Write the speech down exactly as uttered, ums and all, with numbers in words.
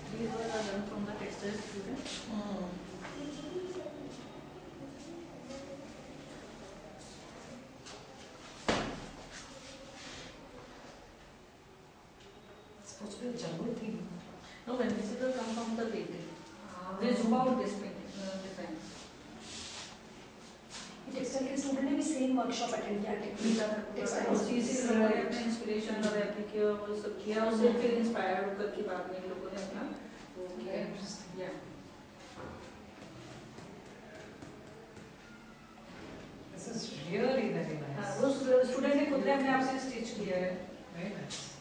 These were done from the textile student. Hmm. It's supposed to be a jungle theme. No, when this is the come from the painting. Ah. They zoom out this painting, uh, design. Textile के student ने भी same workshop attend किया textile उसी से लोगों ने अपने inspiration और एप्लीके वो सब किया, उससे फिर इंस्पायर होकर के बाद में लोगों ने अपना वो किया। या This is really very nice. वो स्टूडेंट ने खुद ने अपने आप से स्टिच किया है। Very nice.